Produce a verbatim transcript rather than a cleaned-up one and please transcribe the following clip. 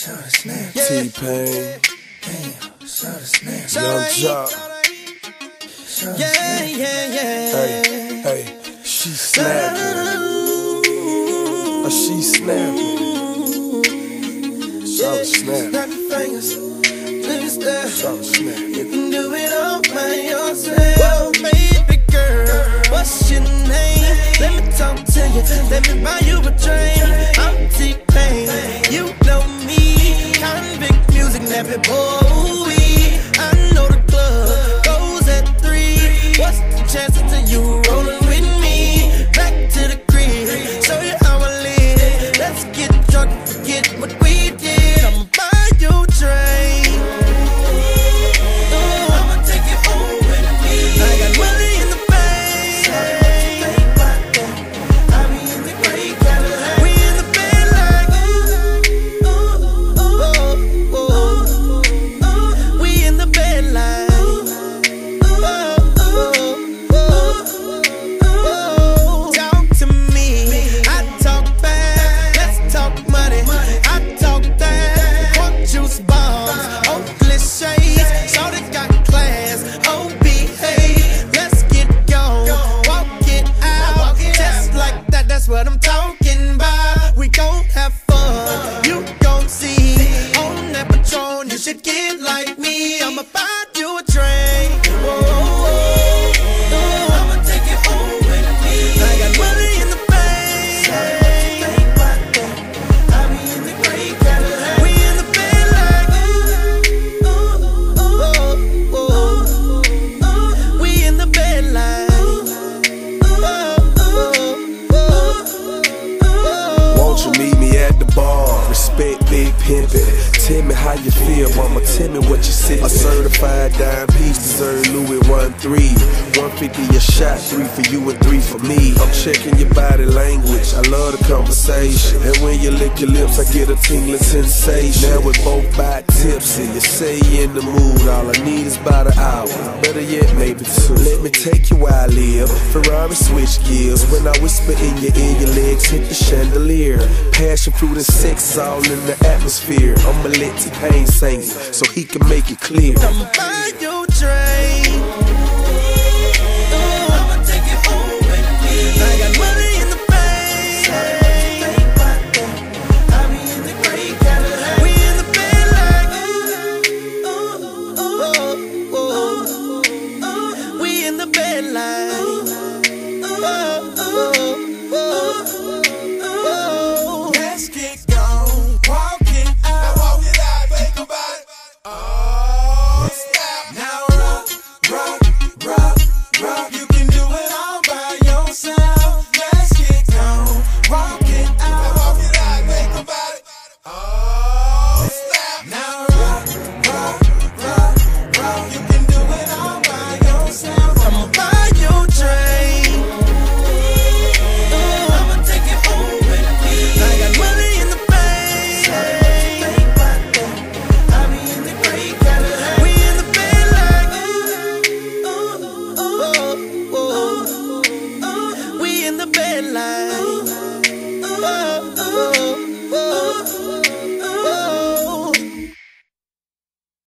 T-Pain, Young Jock. Yeah, yeah, yeah. Hey, hey, she snapping. Oh, she snapping. So I was snapping. Snap your fingers, please stare. So I was snapping. You can do it all by yourself. Baby girl, what's your name? Let me talk to you, let me buy you a drink. I'm T-Pain, you know me. Convict music, nappy boy. I know the club goes at three. What's the chances of you rolling with me? Back to the crib, show you how I live. Let's get drunk and forget what we did. I'ma buy you a drink. Ooh, I'ma take you home with me. I got money in the bank. I be in the gray Cadillac. We in the bed like ooh, ooh, ooh, ooh, ooh. We in the bed like ooh, ooh, ooh, ooh. Talk to me, I talk fast. Let's talk money, I talk that. Quote juice bombs, Oakley shades. Shorty got class, oh behave. Let's get gone, walk it out. Just like that, that's what I'm talking about. We gon' have fun, you gon' see. On that Patron, you should get like me. I'ma buy you a drink. Whoa, whoa, whoa. I'ma take you home with me. I got money in the bank. I be in the gray Cadillac. We in the bed like ooh, ooh, ooh, ooh, ooh. We in the bed like ooh, ooh, ooh, ooh. Won't you meet me at the bar? Respect big pimpin'. Tell me how you feel, mama. Tell me what you see. A certified dime piece deserve Louis one three. one fifty a shot, three for you and three for me. I'm checking your body language. I love the conversation. And when you lick your lips, I get a tingling sensation. Now we're both by tipsy. You say you in the mood. All I need is about an hour. Better yet, maybe two. Let me take you where I live. Ferrari switch gears. When I whisper in your ear, your legs hit the chandelier. Passion fruit and sex all in the atmosphere. I'ma let T-Pain sing it so he can make it clear. I'ma buy you a drink.